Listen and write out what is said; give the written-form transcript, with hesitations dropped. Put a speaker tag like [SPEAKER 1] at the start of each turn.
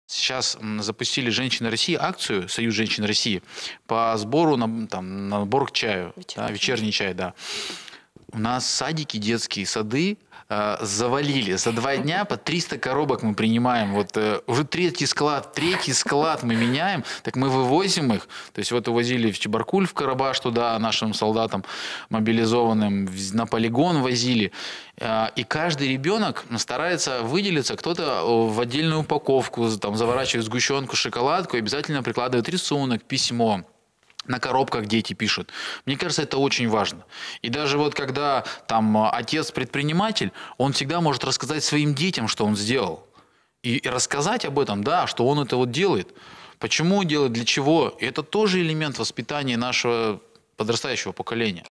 [SPEAKER 1] Сейчас запустили «Женщины России» акцию, Союз женщин России, по сбору на сбор к чаю, вечерний чай, да. У нас садики, детские сады завалили. За 2 дня по 300 коробок мы принимаем. Вот уже третий склад мы меняем, так мы вывозим их. То есть вот увозили в Чебаркуль, в Карабаш туда нашим солдатам мобилизованным, на полигон возили. И каждый ребенок старается выделиться, кто-то в отдельную упаковку, там, заворачивает сгущенку, шоколадку и обязательно прикладывает рисунок, письмо. На коробках дети пишут. Мне кажется, это очень важно. И даже вот когда там отец предприниматель, он всегда может рассказать своим детям, что он сделал. И рассказать об этом, да, что он это вот делает. Почему делает, для чего. И это тоже элемент воспитания нашего подрастающего поколения.